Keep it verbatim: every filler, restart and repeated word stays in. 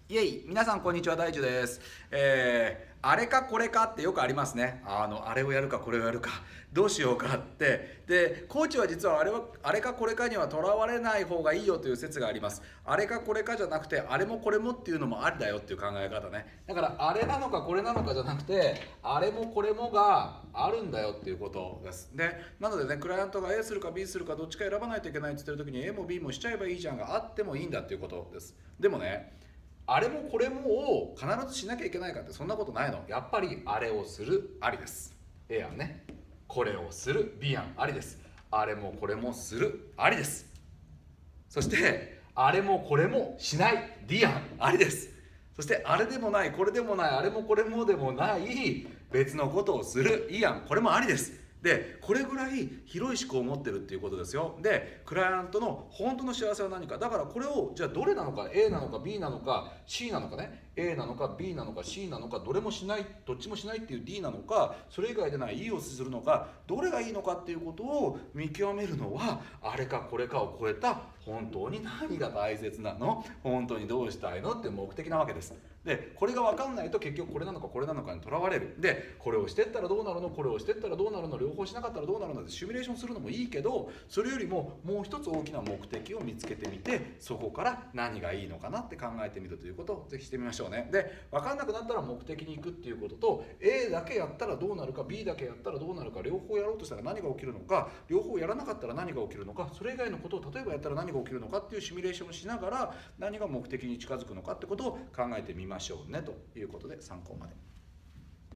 イエイ、皆さんこんにちは、大樹です。えー、あれかこれかってよくありますね。あの、あれをやるかこれをやるか、どうしようかって。で、コーチは実はあれは、あれかこれかにはとらわれない方がいいよという説があります。あれかこれかじゃなくて、あれもこれもっていうのもありだよっていう考え方ね。だから、あれなのかこれなのかじゃなくて、あれもこれもがあるんだよっていうことです。で、なのでね、クライアントが A するか B するかどっちか選ばないといけないって言ってる時に A も B もしちゃえばいいじゃんがあってもいいんだっていうことです。でもね、あれもこれもを必ずしなきゃいけないかってそんなことないの。やっぱりあれをするありです。 A 案ね。これをする B 案ありです。あれもこれもするありです。そしてあれもこれもしない D 案ありです。そしてあれでもないこれでもないあれもこれもでもない別のことをする E 案これもありです。でこれぐらい広い思考を持ってるっていうことですよ。でクライアントの本当の幸せは何か。だからこれをじゃあどれなのか A なのか B なのか C なのかね A なのか B なのか C なのかどれもしないどっちもしないっていう D なのかそれ以外でない E をするのかどれがいいのかっていうことを見極めるのはあれかこれかを超えた本当に何が大切なの本当にどうしたいのっていう目的なわけです。でこれが分かんないと結局これなのかこれなのかにとらわれる。でこれをしてったらどうなるのこれをしてったらどうなるの両方しなかったらどうなるのってシミュレーションするのもいいけどそれよりももう一つ大きな目的を見つけてみてそこから何がいいのかなって考えてみるということをぜひしてみましょうね。で分かんなくなったら目的に行くっていうことと A だけやったらどうなるか B だけやったらどうなるか両方やろうとしたら何が起きるのか両方やらなかったら何が起きるのかそれ以外のことを例えばやったら何が起きるのかっていうシミュレーションをしながら何が目的に近づくのかってことを考えてみましょうねということで参考まで。